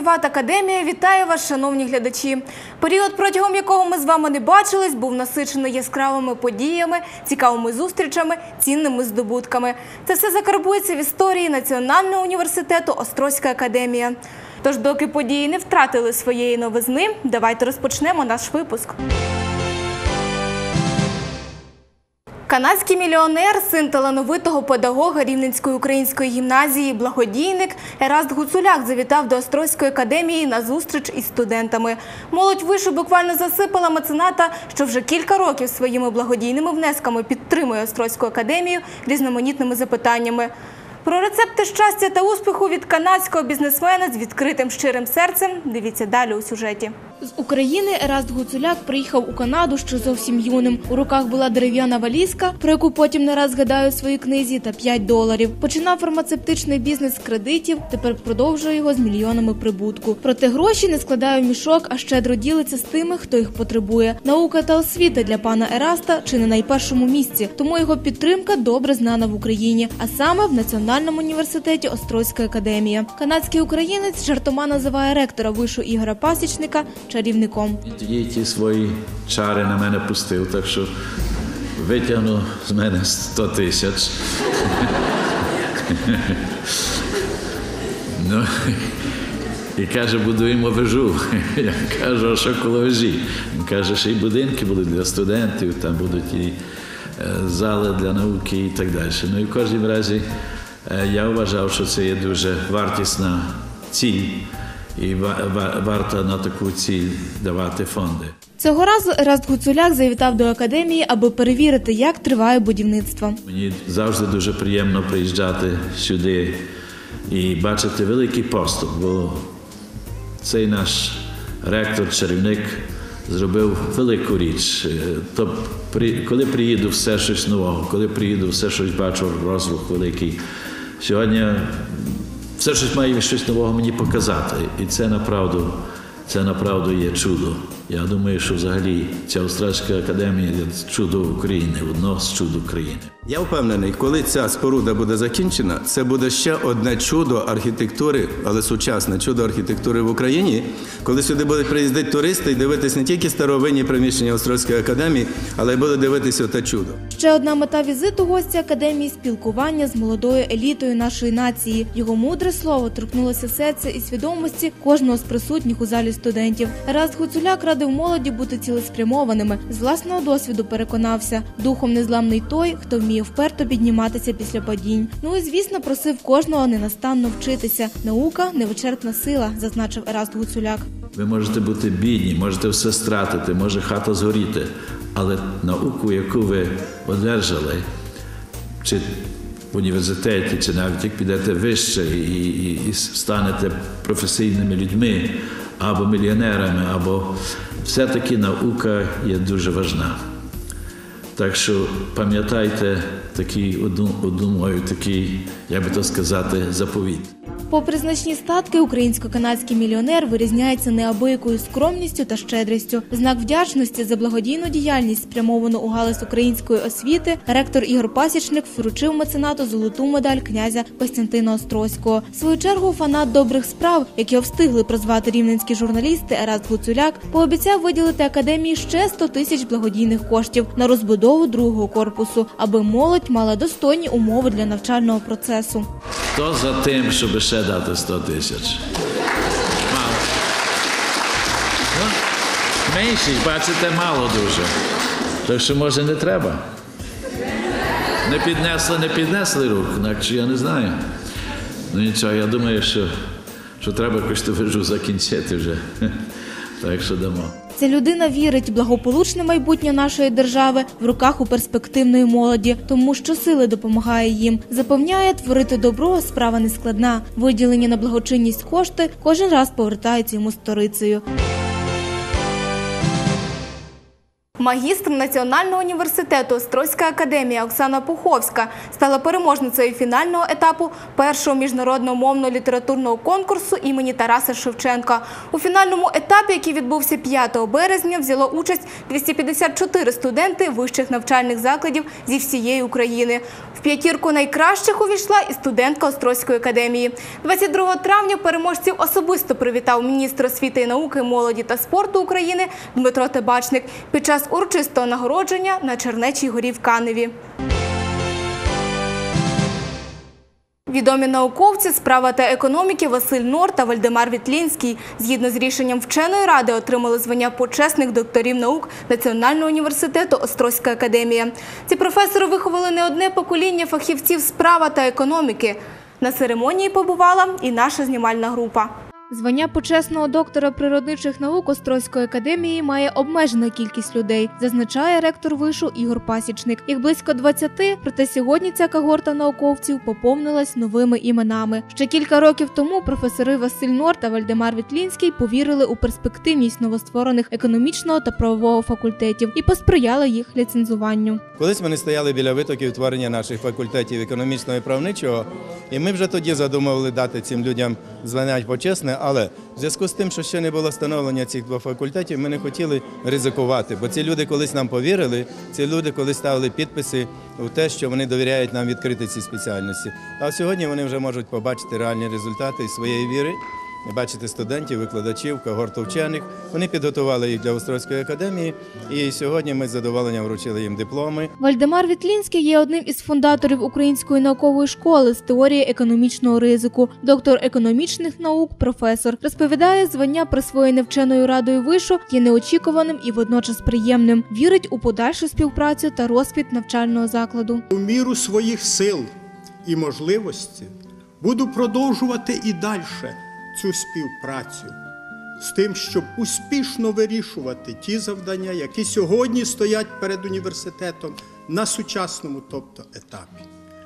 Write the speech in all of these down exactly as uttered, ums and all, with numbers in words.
Приватакадемія вітає вас, шановні глядачі. Період, протягом якого ми з вами не бачились, був насичений яскравими подіями, цікавими зустрічами, цінними здобутками. Це все закарбується в історії Національного університету Острозька академія. Тож, доки події не втратили своєї новизни, давайте розпочнемо наш випуск. Канадський мільйонер, син талановитого педагога Рівненської української гімназії, благодійник Ераст Гуцуляк завітав до Острозької академії на зустріч із студентами. Молодь вишу буквально засипала мецената, що вже кілька років своїми благодійними внесками підтримує Острозьку академію різноманітними запитаннями. Про рецепти щастя та успіху від канадського бізнесмена з відкритим щирим серцем дивіться далі у сюжеті. З України Ераст Гуцуляк приїхав у Канаду ще зовсім юним. У руках була дерев'яна валізка, про яку потім не раз згадаю у своїй книзі, та п'ять доларів. Починав фармацевтичний бізнес з кредитів, тепер продовжує його з мільйонами прибутку. Проте гроші не складає в мішок, а щедро ділиться з тими, хто їх потребує. Наука та освіта для пана Ераста чи не на найпершому місці, тому його підтримка добре знана в Україні, а саме в Національному університеті Острозька академія. Канадський українець жартома називає ректора вишу Ігоря Пасічника чарівником. Тоді ті свої чари на мене пустив, так що витягну з мене сто тисяч. Ну, і каже, будуємо вежу. Я кажу, а що коло вежі? Він каже, що і будинки будуть для студентів, там будуть і зали для науки і так далі. Ну і в кожному разі я вважав, що це є дуже вартісна ціль. І варто на таку ціль давати фонди. Цього разу Ераст Гуцуляк завітав до академії, аби перевірити, як триває будівництво. Мені завжди дуже приємно приїжджати сюди і бачити великий поступ, бо цей наш ректор, чарівник зробив велику річ. То, коли приїду, все щось нового, коли приїду, все щось бачу, розвиток великий. Сьогодні все щось має щось нового мені показати. І це направду, це направду є чудо. Я думаю, що взагалі ця Острозька академія є чудо України, одно з чуд України. Я впевнений, коли ця споруда буде закінчена, це буде ще одне чудо архітектури, але сучасне чудо архітектури в Україні, коли сюди будуть приїздити туристи і дивитись не тільки старовинні приміщення Острозької академії, але й будуть дивитися те чудо. Ще одна мета візиту гостя академії – спілкування з молодою елітою нашої нації. Його мудре слово торкнулося серця і свідомості кожного з присутніх у залі студентів. Ераст Гуцуляк радив молоді бути цілеспрямованими. З власного досвіду переконався – духом незламний той, хто вміє вперто підніматися після падінь. Ну і, звісно, просив кожного ненастанно вчитися. Наука – невичерпна сила, зазначив Ераст Гуцуляк. Ви можете бути бідні, можете все стратити, може хата згоріти, але науку, яку ви одержали, чи в університеті, чи навіть як підете вище і, і, і станете професійними людьми, або мільйонерами, або все-таки наука є дуже важна. Так що пам'ятайте такий, одну, одну мою такий, як би то сказати, заповіт. Попри значні статки, українсько-канадський мільйонер вирізняється неабиякою скромністю та щедрістю. В знак вдячності за благодійну діяльність, спрямовану у галузь української освіти, ректор Ігор Пасічник вручив меценату золоту медаль князя Костянтина Острозького. В свою чергу фанат добрих справ, як його встигли прозвати рівненські журналісти, Ераст Гуцуляк пообіцяв виділити академії ще сто тисяч благодійних коштів на розбудову другого корпусу, аби молодь мала достойні умови для навчального процесу. Хто за тим, щоб ще дати сто тисяч? Мало. Ну, меншість, бачите, мало дуже. Так що, може, не треба? Не піднесли, не піднесли рук, інакше я не знаю. Ну нічого, я думаю, що, що треба якось ту вежу закінчити вже. Так що дамо. Ця людина вірить, благополучне майбутнє нашої держави в руках у перспективної молоді, тому що сили допомагає їм. Запевняє, творити добро – справа нескладна. Виділені на благочинність кошти кожен раз повертаються йому сторицею. Магістр Національного університету Острозька академія Оксана Пуховська стала переможницею фінального етапу першого міжнародного мовно-літературного конкурсу імені Тараса Шевченка. У фінальному етапі, який відбувся п'ятого березня, взяло участь двісті п'ятдесят чотири студенти вищих навчальних закладів зі всієї України. В п'ятірку найкращих увійшла і студентка Острозької академії. двадцять другого травня переможців особисто привітав міністр освіти і науки, молоді та спорту України Дмитро Табачник під час урочистого нагородження на Чернечій горі в Каневі. Відомі науковці з права та економіки Василь Нор та Вальдемар Вітлінський згідно з рішенням вченої ради отримали звання почесних докторів наук Національного університету Острозька академія. Ці професори виховали не одне покоління фахівців з права та економіки. На церемонії побувала і наша знімальна група. Звання почесного доктора природничих наук Острозької академії має обмежена кількість людей, зазначає ректор вишу Ігор Пасічник. Їх близько двадцяти, проте сьогодні ця когорта науковців поповнилась новими іменами. Ще кілька років тому професори Василь Нор та Вальдемар Вітлінський повірили у перспективність новостворених економічного та правового факультетів і посприяли їх ліцензуванню. Колись вони стояли біля витоків творення наших факультетів економічного і правничого, і ми вже тоді задумували дати цим людям звання почесне, але в зв'язку з тим, що ще не було встановлення цих двох факультетів, ми не хотіли ризикувати, бо ці люди колись нам повірили, ці люди колись ставили підписи у те, що вони довіряють нам відкрити ці спеціальності. А сьогодні вони вже можуть побачити реальні результати своєї віри, бачити студентів, викладачів, когорту вчених. Вони підготували їх для Острозької академії, і сьогодні ми з задоволенням вручили їм дипломи. Вальдемар Вітлінський є одним із фундаторів Української наукової школи з теорії економічного ризику, доктор економічних наук, професор. Розповідає, звання, присвоєне вченою радою вишу, є неочікуваним і водночас приємним. Вірить у подальшу співпрацю та розквіт навчального закладу. У міру своїх сил і можливості буду продовжувати і далі цю співпрацю з тим, щоб успішно вирішувати ті завдання, які сьогодні стоять перед університетом на сучасному, тобто етапі,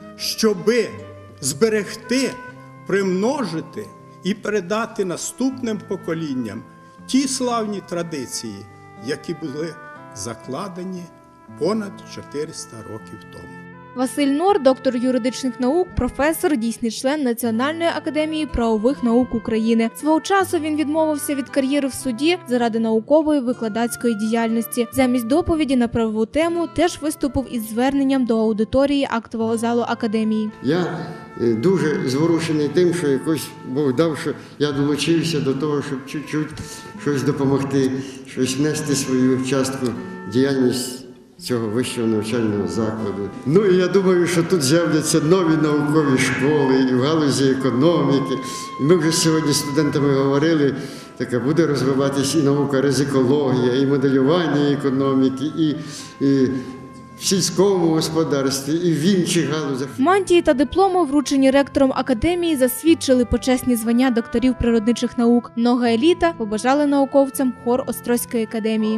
щоби зберегти, примножити і передати наступним поколінням ті славні традиції, які були закладені понад чотириста років тому. Василь Нор, доктор юридичних наук, професор, дійсний член Національної академії правових наук України. Свого часу він відмовився від кар'єри в суді заради наукової викладацької діяльності. Замість доповіді на правову тему теж виступив із зверненням до аудиторії актового залу академії. Я дуже зворушений тим, що якось Бог дав, що я долучився до того, щоб чуть-чуть щось допомогти, щось внести свою частку в діяльність цього вищого навчального закладу. Ну і я думаю, що тут з'являться нові наукові школи і в галузі економіки. І ми вже сьогодні з студентами говорили, така буде розвиватися і наука ризикологія, і моделювання економіки, і, і в сільському господарстві, і в інших галузях. Мантії та дипломи, вручені ректором академії, засвідчили почесні звання докторів природничих наук. Нога еліта побажали науковцям хор Острозької академії.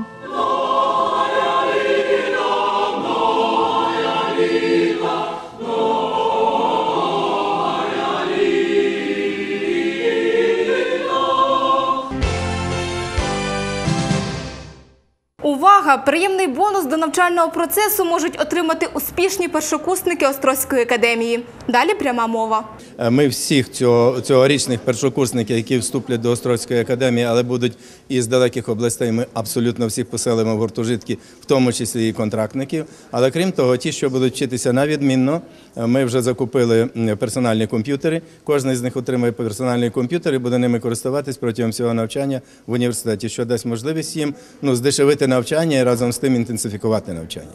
Увага! Приємний бонус до навчального процесу можуть отримати успішні першокурсники Острозької академії. Далі пряма мова. Ми всіх цього, цьогорічних першокурсників, які вступлять до Острозької академії, але будуть із далеких областей, ми абсолютно всіх поселимо в гуртожитки, в тому числі і контрактників. Але крім того, ті, що будуть вчитися на відмінно, ми вже закупили персональні комп'ютери. Кожен з них отримає персональний комп'ютер і буде ними користуватись протягом всього навчання в університеті, що дасть можливість їм ну, здешевити навчання і разом з тим інтенсифікувати навчання.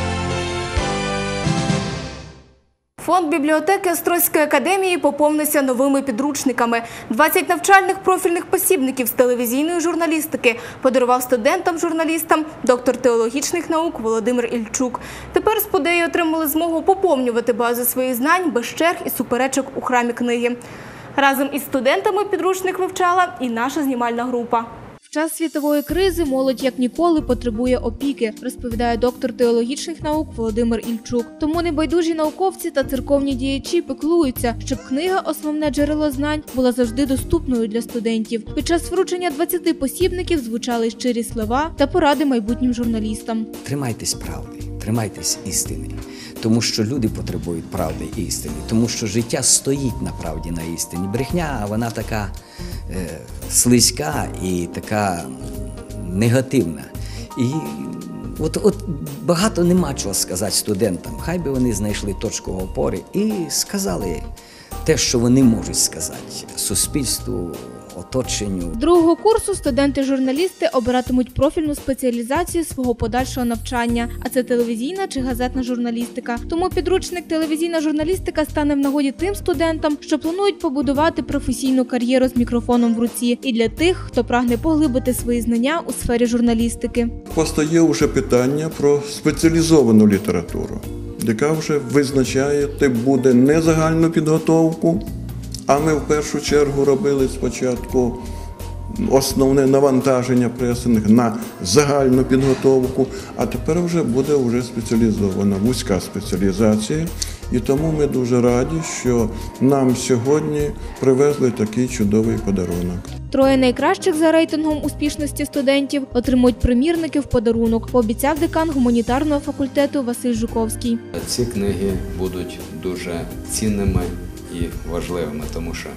Фонд бібліотеки Острозької академії поповнився новими підручниками. двадцять навчальних профільних посібників з телевізійної журналістики подарував студентам-журналістам доктор теологічних наук Володимир Ільчук. Тепер сподеї отримали змогу поповнювати базу своїх знань без черг і суперечок у храмі книги. Разом із студентами підручник вивчала і наша знімальна група. В час світової кризи молодь як ніколи потребує опіки, розповідає доктор теологічних наук Володимир Ільчук. Тому небайдужі науковці та церковні діячі піклуються, щоб книга «Основне джерело знань» була завжди доступною для студентів. Під час вручення двадцяти посібників звучали щирі слова та поради майбутнім журналістам. Тримайтесь правди, тримайтесь істини, тому що люди потребують правди і істини, тому що життя стоїть на правді, на істині. Брехня, вона така е, слизька і така негативна. І от, от багато нема чого сказати студентам. Хай би вони знайшли точку опори і сказали те, що вони можуть сказати суспільству, оточенню. З другого курсу студенти-журналісти обиратимуть профільну спеціалізацію свого подальшого навчання, а це телевізійна чи газетна журналістика. Тому підручник «Телевізійна журналістика» стане в нагоді тим студентам, що планують побудувати професійну кар'єру з мікрофоном в руці, і для тих, хто прагне поглибити свої знання у сфері журналістики. Постає вже питання про спеціалізовану літературу, яка вже визначає, буде не загальну підготовку, а ми в першу чергу робили спочатку основне навантаження пресинг на загальну підготовку, а тепер вже буде вже спеціалізована, вузька спеціалізація. І тому ми дуже раді, що нам сьогодні привезли такий чудовий подарунок. Троє найкращих за рейтингом успішності студентів отримують примірники в подарунок, пообіцяв декан гуманітарного факультету Василь Жуковський. Ці книги будуть дуже цінними і важливими, тому що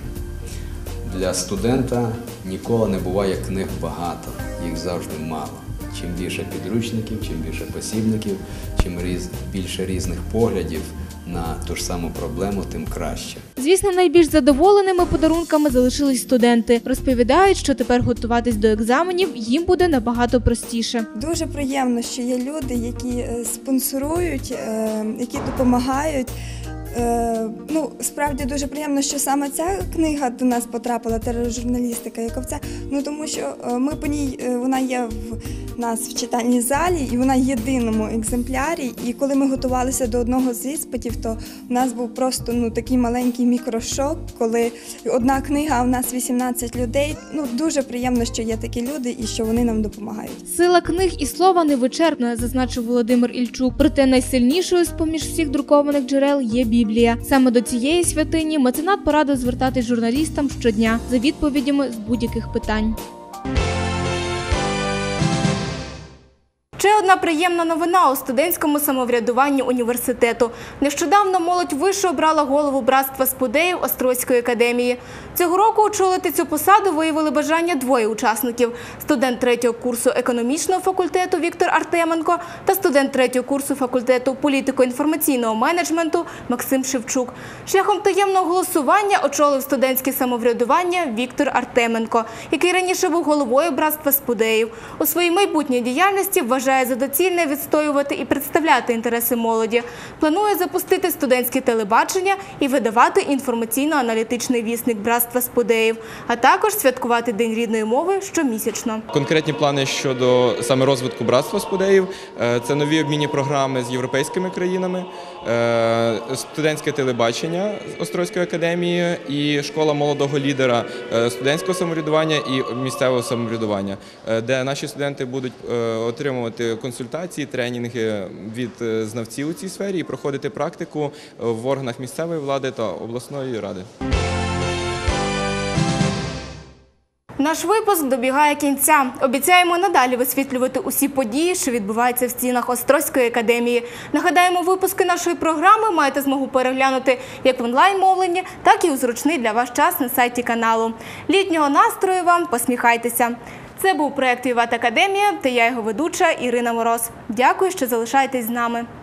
для студента ніколи не буває книг багато, їх завжди мало. Чим більше підручників, чим більше посібників, чим різ, більше різних поглядів на ту ж саму проблему, тим краще. Звісно, найбільш задоволеними подарунками залишились студенти. Розповідають, що тепер готуватись до екзаменів їм буде набагато простіше. Дуже приємно, що є люди, які спонсорують, які допомагають. Ну, справді дуже приємно, що саме ця книга до нас потрапила, тележурналістика Яковця, ну тому що ми по ній, вона є в нас в читальній залі і вона в єдиному екземплярі. І коли ми готувалися до одного з іспитів, то у нас був просто ну такий маленький мікрошок, коли одна книга, а в нас вісімнадцять людей. Ну дуже приємно, що є такі люди і що вони нам допомагають. Сила книг і слова невичерпна, зазначив Володимир Ільчук. Проте найсильнішою з-поміж всіх друкованих джерел є Біблія. Саме до цієї святині меценат порадив звертатись журналістам щодня за відповідями з будь-яких питань. Ще одна приємна новина у студентському самоврядуванні університету. Нещодавно молодь вище обрала голову братства спудеїв Острозької академії. Цього року очолити цю посаду виявили бажання двоє учасників – студент третього курсу економічного факультету Віктор Артеменко та студент третього курсу факультету політико-інформаційного менеджменту Максим Шевчук. Шляхом таємного голосування очолив студентське самоврядування Віктор Артеменко, який раніше був головою братства спудеїв. У своїй майбутній діяльності вважає за доцільне відстоювати і представляти інтереси молоді. Планує запустити студентське телебачення і видавати інформаційно-аналітичний вісник братства спудеїв, а також святкувати День рідної мови щомісячно. Конкретні плани щодо саме розвитку братства спудеїв – це нові обмінні програми з європейськими країнами, студентське телебачення Острозької академії і школа молодого лідера студентського самоврядування і місцевого самоврядування, де наші студенти будуть отримувати консультації, тренінги від знавців у цій сфері і проходити практику в органах місцевої влади та обласної ради. Наш випуск добігає кінця. Обіцяємо надалі висвітлювати усі події, що відбуваються в стінах Острозької академії. Нагадаємо, випуски нашої програми маєте змогу переглянути як в онлайн-мовленні, так і у зручний для вас час на сайті каналу. Літнього настрою вам, посміхайтеся! Це був проєкт «Віват Академія» та я його ведуча Ірина Мороз. Дякую, що залишаєтесь з нами.